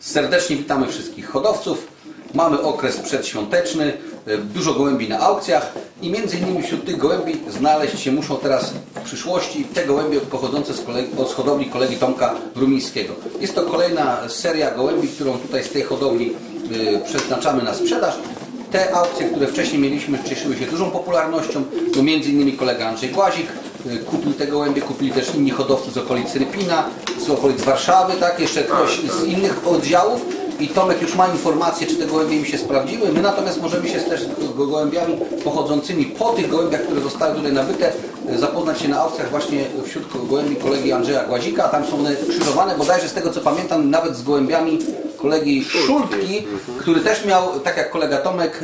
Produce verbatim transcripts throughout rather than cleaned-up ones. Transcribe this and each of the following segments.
Serdecznie witamy wszystkich hodowców. Mamy okres przedświąteczny, dużo gołębi na aukcjach i między innymi wśród tych gołębi znaleźć się muszą teraz w przyszłości te gołębie pochodzące z, kolegi, z hodowli kolegi Tomka Rumińskiego. Jest to kolejna seria gołębi, którą tutaj z tej hodowli y, przeznaczamy na sprzedaż. Te aukcje, które wcześniej mieliśmy, cieszyły się dużą popularnością. No między innymi kolega Andrzej Głazik y, kupił te gołębie, kupili też inni hodowcy z okolic Rypina, z okolic Warszawy, tak? Jeszcze ktoś z innych oddziałów. I Tomek już ma informację, czy te gołębie im się sprawdziły. My natomiast możemy się też z gołębiami pochodzącymi po tych gołębiach, które zostały tutaj nabyte, zapoznać się na aukcjach właśnie wśród gołębi kolegi Andrzeja Głazika. Tam są one krzyżowane, bodajże z tego co pamiętam, nawet z gołębiami kolegi Szultki, który też miał, tak jak kolega Tomek,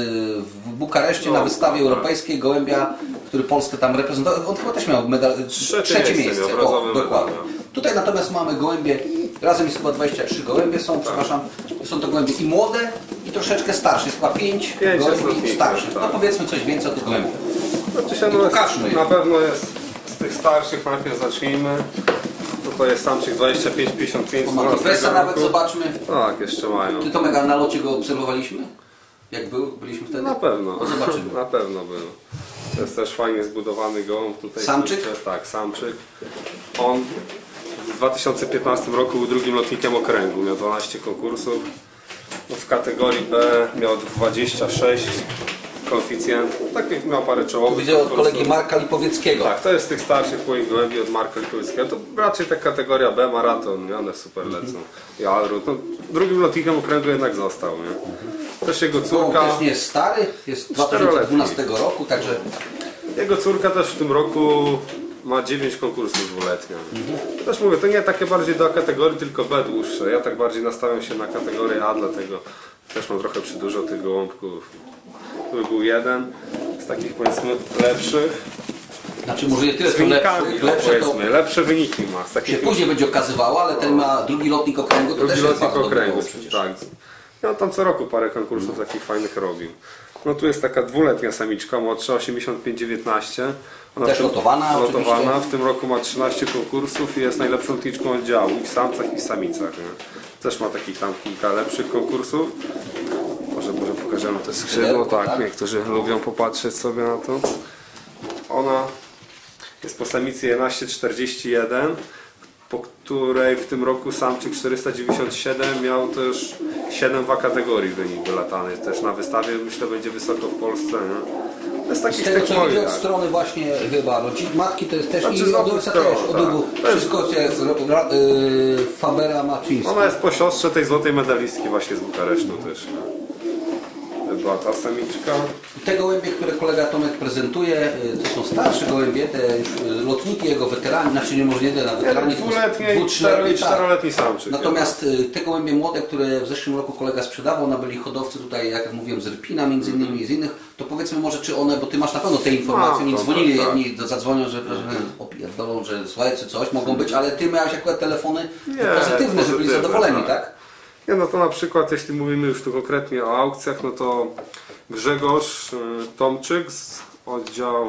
w Bukareszcie na wystawie europejskiej gołębia, który Polskę tam reprezentował. On chyba też miał medal, trzecie, trzecie miejsce. O, dokładnie. Tutaj natomiast mamy gołębie, razem jest chyba dwadzieścia trzy gołębie są, przepraszam, są to gołębie i młode, i troszeczkę starsze, jest chyba pięć gołębi starszych. No powiedzmy coś więcej o tych gołębiach. Znaczy, no jest, na pewno jest z tych starszych, najpierw zacznijmy. No to jest samczyk dwadzieścia pięć pięćdziesiąt pięć. Presa nawet zobaczmy. Tak, jeszcze mają. Ty Tomek, na locie go obserwowaliśmy? Jak był? Byliśmy wtedy? Na pewno. To zobaczymy. Na pewno był. To jest też fajnie zbudowany gołąb tutaj. Samczyk? Tak, samczyk. On w dwa tysiące piętnastym roku był drugim lotnikiem okręgu. Miał dwanaście konkursów. No w kategorii B miał dwadzieścia sześć koeficjent. Tak, miał parę czołowych. Widzę od kolegi Marka Lipowieckiego. Tak, to jest z tych starszych moich gołębi od Marka Lipowieckiego. To raczej ta kategoria B, maraton, nie? One super lecą. I Alrut. No, drugim lotnikiem okręgu jednak został. Nie? Też jego córka. On też nie jest stary, jest z dwa tysiące dwunastego roku, także. Jego córka też w tym roku ma dziewięć konkursów dwuletnia. Mhm. Też mówię, to nie takie bardziej do kategorii, tylko B dłuższe. Ja tak bardziej nastawiam się na kategorię A, dlatego też mam trochę przy dużo tych gołąbków. Tu był jeden z takich, powiedzmy, lepszych. Znaczy może nie tyle z co wynikami, lepszy, lepsze, powiedzmy, to lepsze wyniki ma. Z się później będzie okazywało, ale ten ma drugi lotnik okręgu, to drugi też jest lotnik okręgu, przecież. tak. Ja on tam co roku parę konkursów takich fajnych robił. No tu jest taka dwuletnia samiczka, młodsza, osiemdziesiąt pięć dziewiętnaście. Ona też lotowana, lotowana. oczywiście. W tym roku ma trzynaście konkursów i jest najlepszą lotniczką oddziału i w samcach i w samicach. Nie? Też ma takich tam kilka lepszych konkursów. Może, może pokażemy te skrzydło, tak, tak, niektórzy lubią popatrzeć sobie na to. Ona jest po samicy jedenaście czterdzieści jeden, po której w tym roku samczyk czterysta dziewięćdziesiąt siedem miał też siedem w A kategorii wynik wylatany. Też na wystawie myślę będzie wysoko w Polsce. Nie? To jest taki z tego co widzę od strony właśnie chyba rodzin, matki to jest też znaczy, i od ojca też, od obu. Tak. Wszystko jest yy, Fabera Macińska. Ona jest po siostrze tej złotej medalistki właśnie z Bukaresztu też. Nie? Była ta samiczka. Te gołębie, które kolega Tomek prezentuje, to są starsze gołębie, te już lotniki jego weterani, znaczy nie może nie na weterani, dwuletni i czteroletni samczyk. Natomiast te gołębie młode, które w zeszłym roku kolega sprzedawał, one byli hodowcy tutaj, jak mówiłem, z Rypina między innymi i z innych, to powiedzmy może, czy one, bo ty masz na pewno te informacje, mi dzwonili tak, jedni, zadzwonią, że, że opierdolą, że słuchajcie, coś mogą być, ale ty miałeś akurat telefony nie, pozytywne, pozytywne, że byli zadowoleni, tak? tak? Nie, no to na przykład, jeśli mówimy już tu konkretnie o aukcjach, no to Grzegorz Tomczyk z oddział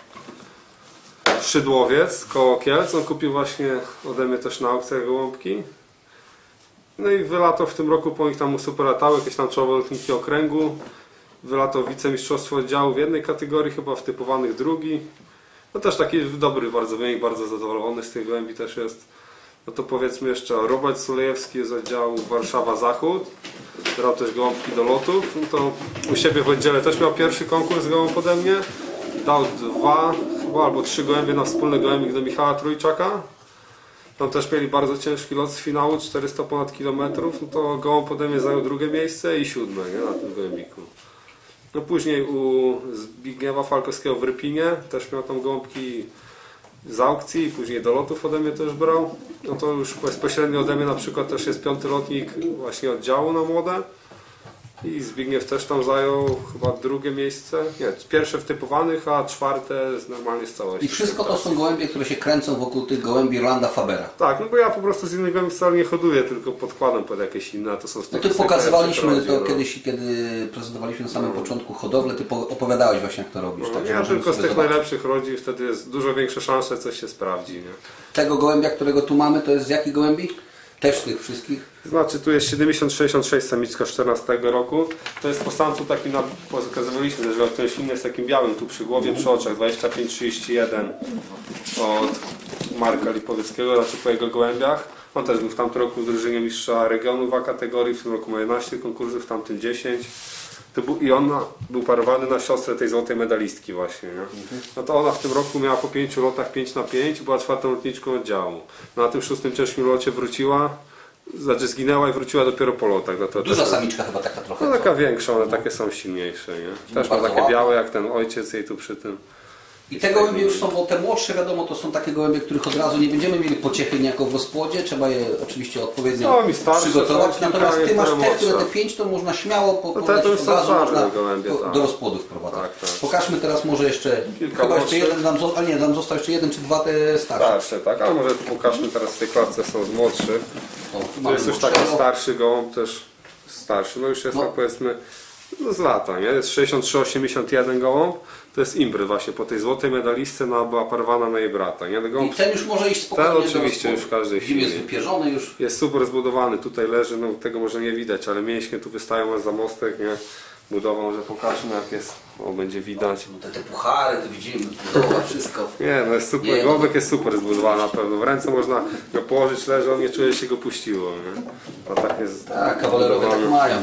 Szydłowiec koło Kielc, on kupił właśnie ode mnie też na aukcjach gołąbki. No i wylatał w tym roku, po nich tam mu super latały, jakieś tam czołowe lotniki okręgu. Wylatał wicemistrzostwo oddziału w jednej kategorii, chyba w typowanych drugi. No też taki dobry bardzo wynik, bardzo zadowolony z tych gołębi też jest. No to powiedzmy jeszcze Robert Sulejewski z oddziału Warszawa Zachód. Brał też gołąbki do lotów. No to u siebie w oddziale też miał pierwszy konkurs gołąb ode mnie. Dał dwa chyba albo trzy gołębie na wspólny gołębik do Michała Trójczaka. Tam też mieli bardzo ciężki lot z finału, czterysta ponad kilometrów. No to gołąb ode mnie zajął drugie miejsce i siódme, nie, na tym gołębiku. No później u Zbigniewa Falkowskiego w Rypinie też miał tam gołąbki z aukcji i później do lotów ode mnie też brał. No to już bezpośrednio ode mnie na przykład też jest piąty lotnik właśnie oddziału na młode. I Zbigniew też tam zajął chyba drugie miejsce. Nie, pierwsze w typowanych, a czwarte normalnie z całości. I wszystko to są gołębie, które się kręcą wokół tych gołębi Rolanda Fabera. Tak, no bo ja po prostu z innych gołębi wcale nie hoduję, tylko podkładam pod jakieś inne, a to są z No tych, ty pokazywaliśmy to no. kiedyś, kiedy prezentowaliśmy na samym no. początku hodowlę, ty opowiadałeś właśnie jak to robisz. No, tak, ja tylko z tych zobaczyć. najlepszych rodzi, wtedy jest dużo większe szanse, coś się sprawdzi. Nie? Tego gołębia, którego tu mamy, to jest z jakich gołębi? Też tych wszystkich? Znaczy tu jest siedemdziesiąt sześćdziesiąt sześć samiczka z czternastego roku. To jest po samcu taki, na, pokazywaliśmy też, że ktoś inny jest takim białym tu przy głowie, przy oczach, dwadzieścia pięć trzydzieści jeden od Marka Lipowieckiego, znaczy po jego gołębiach. On też był w tamtym roku w drużynie mistrza regionu w A kategorii, w tym roku ma jedenaście konkursów, w tamtym dziesięć. To był, I on był parowany na siostrę tej złotej medalistki właśnie. Nie? No to ona w tym roku miała po pięciu lotach pięć na pięć, była czwartą lotniczką oddziału. No, na tym szóstym ciężkim locie wróciła, znaczy zginęła i wróciła dopiero po lotach. No to Duża też, samiczka chyba taka trochę. no taka większa, one takie są silniejsze. Nie? Też ma bardzo takie ładne. białe jak ten ojciec jej tu przy tym. I te gołębie już są, bo te młodsze wiadomo, to są takie gołębie, których od razu nie będziemy mieli pociechy niejako w rozpłodzie, trzeba je oczywiście odpowiednio No, i starsze przygotować. są, Natomiast kilka ty masz jest te, które młodsze. te pięć, to można śmiało po, No te podać to już od są razu czarne można gołębie, po, tak. do rozpłodu wprowadzać. Tak, tak. Pokażmy teraz może jeszcze, Kilka chyba jeszcze młodszych. jeden, nam, zo- a nie, nam został jeszcze jeden czy dwa te starsze. Starsze, tak? Ale może tu pokażmy teraz w tej klatce są z młodszych. O, tu To mamy jest już młodszego. taki starszy gołąb, też starszy, no już jest No. tak powiedzmy no z lata, nie? Jest sześćdziesiąt trzy osiemdziesiąt jeden gołąb, to jest imbryd właśnie, po tej złotej medalistce no, była parowana na jej brata, nie? Ten I gołąb ten już może iść spokojnie Ten do oczywiście rozpłodu. już w każdej Zim jest chwili. wypierzony już. jest super zbudowany, tutaj leży, no tego może nie widać, ale mięśnie tu wystają aż za mostek, nie? Budował, że pokażmy jak jest, o będzie widać. No te, te puchary, to widzimy, budowa, wszystko. Nie, no jest super, Nie, no. gołąbek jest super zbudowany na pewno, w ręce można go położyć, leży, on nie czuje, że się go puściło, nie? A tak jest Tak, kawalerowie tak zbudowany. mają.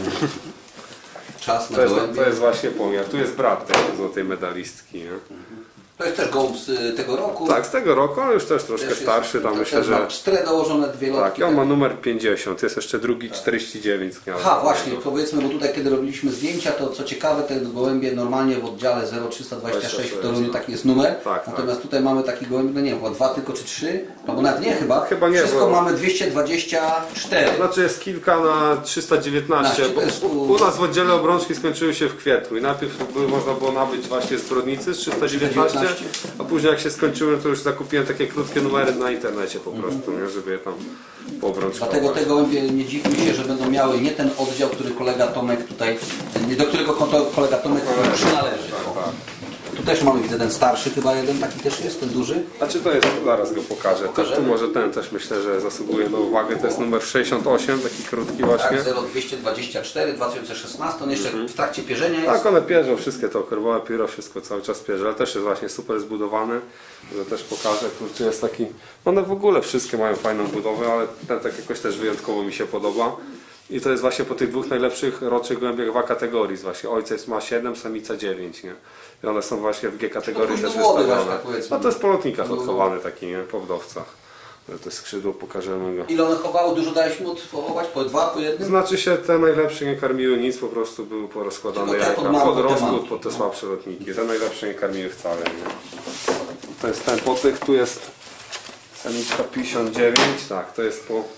Czas na To jest, gołębie. to jest właśnie pomiar. Tu jest brat tej złotej medalistki. Nie? To jest też gołąb z y, tego roku. Tak, z tego roku, ale już też troszkę Też jest- starszy. Tam to myślę, też ma że. pstrę dołożone dwie lotki. Tak, i on ma numer pięćdziesiąt. Jest jeszcze drugi czterdzieści dziewięć z gniazda. Aha, właśnie, powiedzmy, bo tutaj kiedy robiliśmy zdjęcia, to co ciekawe, te gołębie normalnie w oddziale zero trzysta dwadzieścia sześć w Toruniu taki jest numer. Tak, Natomiast tak. tutaj mamy taki gołębie, no nie wiem, chyba dwa tylko czy trzy, albo nawet nie chyba. Chyba nie, Wszystko bo- mamy dwieście dwadzieścia cztery. Znaczy jest kilka na trzysta dziewiętnaście, bo to jest u, u- u nas w oddziale obrączki skończyły się w kwietniu i najpierw były, można było nabyć właśnie z Brodnicy z trzysta dziewiętnaście, a później jak się skończyły, to już zakupiłem takie krótkie numery na internecie po prostu, nie, żeby je tam poobrączkować. Dlatego te gołębie nie dziwmy się, że będą miały nie ten oddział, który kolega Tomek tutaj, do którego konto- kolega Tomek przynależy. Tak, tak. Tu też mamy, widzę, ten starszy chyba jeden, taki też jest, ten duży. Znaczy to jest, zaraz go pokażę. To, tu Pokażemy? może ten też myślę, że zasługuje na uwagę. To jest numer sześćdziesiąt osiem, taki krótki właśnie. Tak, zero dwieście dwadzieścia cztery dwa tysiące szesnasty, on jeszcze w trakcie pierzenia jest. Tak, one pierzą wszystkie to korwowe pióro, wszystko cały czas pierze, ale też jest właśnie super zbudowany. Że też pokażę, kurczę, jest taki. One w ogóle wszystkie mają fajną budowę, ale ten tak jakoś też wyjątkowo mi się podoba. I to jest właśnie po tych dwóch najlepszych rocznych gołębiach w A kategorii. Właśnie ojciec ma siedem, samica dziewięć, nie? I one są właśnie w G kategorii No, też młody wystawione. właśnie, tak powiedzmy. No to jest po lotnikach No. odchowany taki, nie? Po wdowcach. Ale to skrzydło pokażemy go. Ile one chowały? Dużo dałeś mu odchować? Po dwa, po jednym? Znaczy się te najlepsze nie karmiły nic, po prostu były porozkładane Tylko te jajka. pod mamą, Pod te rozpód, mamki. pod te słabsze lotniki. Te najlepsze nie karmiły wcale. Nie? To jest ten po tych, tu jest samiczka pięćdziesiąt dziewięć, tak, to jest po,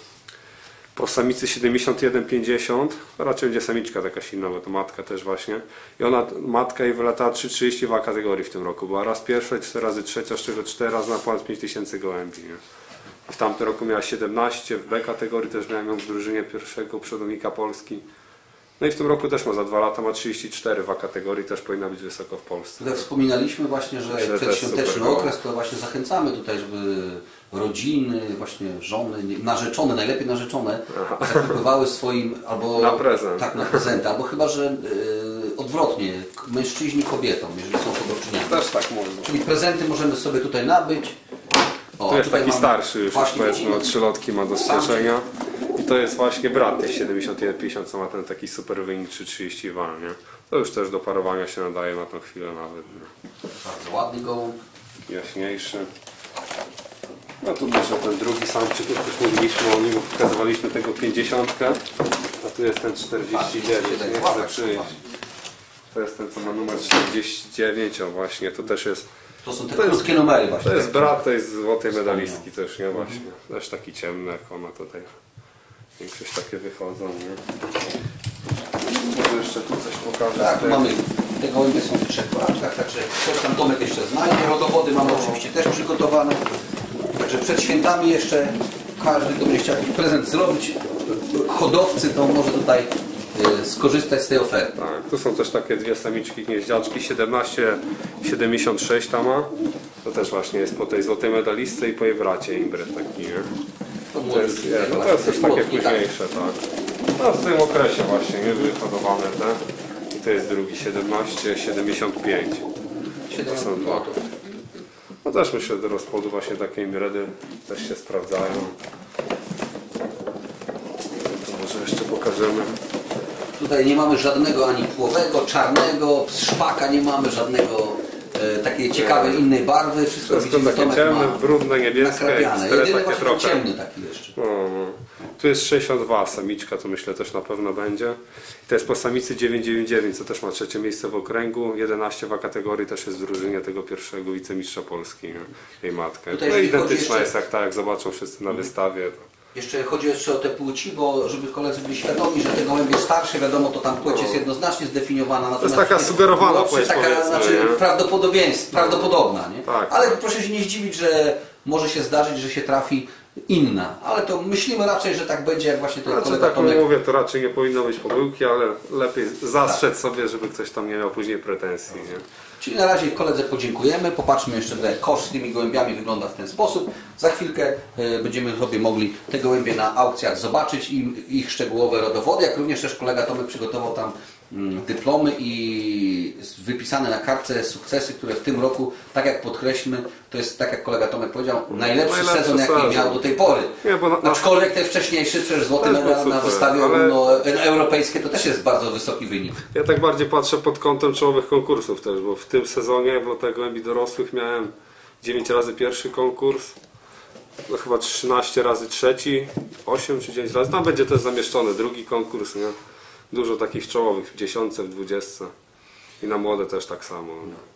po samicy siedemdziesiąt jeden pięćdziesiąt, raczej będzie samiczka taka silna, bo to matka też właśnie. I ona, matka jej wylatała trzy trzydzieści w A kategorii w tym roku. Była raz pierwsza i cztery razy trzecia, z czego cztery razy na ponad pięć tysięcy gołębi. Nie? W tamtym roku miała siedemnaście, w B kategorii też miałem ją w drużynie pierwszego przodownika Polski. No i w tym roku też ma za dwa lata, ma trzydzieści cztery w A kategorii, też powinna być wysoko w Polsce. Tutaj wspominaliśmy właśnie, że Myślę, że przedświąteczny super okres, to właśnie zachęcamy tutaj, żeby rodziny, właśnie żony, nie- narzeczone, najlepiej narzeczone, zakupywały swoim albo Na prezent. Tak, na prezenty, albo chyba, że y, odwrotnie, k- mężczyźni kobietom, jeżeli są hodowczyniami. Też tak można. Czyli prezenty możemy sobie tutaj nabyć. O, To jest tutaj taki mamy- starszy już, właśnie powiedzmy, widzimy. o trzy lotki ma do strzeżenia. I to jest właśnie brat tej siedemdziesiąt jeden pięćdziesiąt, co ma ten taki super wynik trzy trzydzieści dwa, nie? To już też do parowania się nadaje na tą chwilę nawet. Nie? Bardzo ładny gołąb. Jaśniejszy. No tu jeszcze ten drugi samczyk, już mówiliśmy o nim, bo pokazywaliśmy tego pięćdziesiątkę, a tu jest ten czterdzieści dziewięć, nie chcę przyjść. To jest ten, co ma numer czterdzieści dziewięć, o właśnie, to też jest, To są te To jest- krótkie numery właśnie. to jest takie. brat tej złotej medalistki też, nie właśnie, też taki ciemny jak ona tutaj. Większość takie wychodzą, nie? Może jeszcze tu coś pokażę. Tak, z tej- mamy, te gołębie są w trzech paczkach, także coś tam Tomek jeszcze znajdzie. Rodowody mamy oczywiście też przygotowane. Także przed świętami jeszcze każdy, kto będzie chciał jakiś prezent zrobić, hodowcy, to może tutaj y, skorzystać z tej oferty. Tak, tu są też takie dwie samiczki gnieździaczki, siedemnaście siedemdziesiąt sześć tam ma. To też właśnie jest po tej złotej medalistce i po jej bracie imbryd taki, nie? To, To jest, nie, no to jest już takie późniejsze, tak. No w tym okresie właśnie, nie wyhodowane te. I to jest drugi, siedemnaście siedemdziesiąt pięć. To są dwa. No też myślę, do rozpłodu właśnie takie imredy też się sprawdzają. To może jeszcze pokażemy. Tutaj nie mamy żadnego ani płowego, czarnego, szpaka nie mamy, żadnego e, takiej ciekawej nie. innej barwy. Wszystko Wszystko widzimy, takie Tomek ciemne, ma brudne, niebieskie, nakrapiane. ekstre, Jedyny takie właśnie trochę. ciemny taki jeszcze. No, no. Tu jest sześćdziesiąt dwa, samiczka, to myślę też na pewno będzie. I to jest po samicy dziewięćset dziewięćdziesiąt dziewięć, co też ma trzecie miejsce w okręgu. jedenaście w kategorii, też jest w drużynie tego pierwszego wicemistrza Polski, nie? Jej matkę. Tutaj No jeżeli chodzi identyczna jeszcze- jest jak tak, jak zobaczą wszyscy na wystawie. To... Jeszcze chodzi jeszcze o te płci, bo żeby koledzy byli świadomi, że te gołębie starsze, wiadomo, to tam płeć jest jednoznacznie zdefiniowana. To jest taka sugerowana młodsze, płeć, taka, powiedzmy, znaczy nie? prawdopodobieństw, prawdopodobna, nie? Tak. Ale proszę się nie zdziwić, że może się zdarzyć, że się trafi inna. Ale to myślimy raczej, że tak będzie, jak właśnie ten Znaczy kolega tak Tomek. mówię, to raczej nie powinno być pomyłki, ale lepiej zastrzec sobie, żeby ktoś tam nie miał później pretensji, nie? Czyli na razie koledze podziękujemy. Popatrzmy jeszcze, że koszt z tymi gołębiami wygląda w ten sposób. Za chwilkę y, będziemy sobie mogli te gołębie na aukcjach zobaczyć i ich szczegółowe rodowody, jak również też kolega Tomek przygotował tam mm, dyplomy i wypisane na kartce sukcesy, które w tym roku, tak jak podkreślmy, to jest tak jak kolega Tomek powiedział, najlepszy, Najlepszy sezon jaki sezon. miał do tej pory. Nie, bo na- Aczkolwiek te wcześniejsze, przecież złoty Też był medal na super, wystawie ale- ogólnoeuropejskiej to też jest bardzo wysoki wynik. Ja tak bardziej patrzę pod kątem czołowych konkursów też, bo w tym sezonie w lotach gołębi dorosłych miałem dziewięć razy pierwszy konkurs, no chyba trzynaście razy trzeci, osiem czy dziewięć razy, tam będzie też zamieszczony drugi konkurs, nie? Dużo takich czołowych w dziesiątce, w dwudziestce i na młode też tak samo.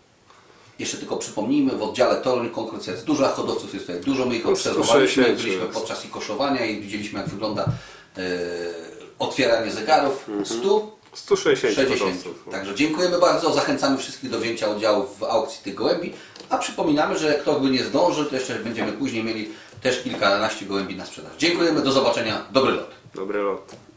Jeszcze tylko przypomnijmy, w oddziale Toruń konkurs jest dużo, a hodowców jest tutaj dużo, my ich No, obserwowaliśmy, sto sześćdziesiąt byliśmy jest. podczas ich koszowania i widzieliśmy, jak wygląda e, otwieranie zegarów. stu sto sześćdziesiąt sześćdziesiąt. hodowców. Także dziękujemy bardzo, zachęcamy wszystkich do wzięcia udziału w aukcji tych gołębi, a przypominamy, że kto by nie zdążył, to jeszcze będziemy później mieli też kilkanaście gołębi na sprzedaż. Dziękujemy, do zobaczenia, dobry lot. Dobry lot.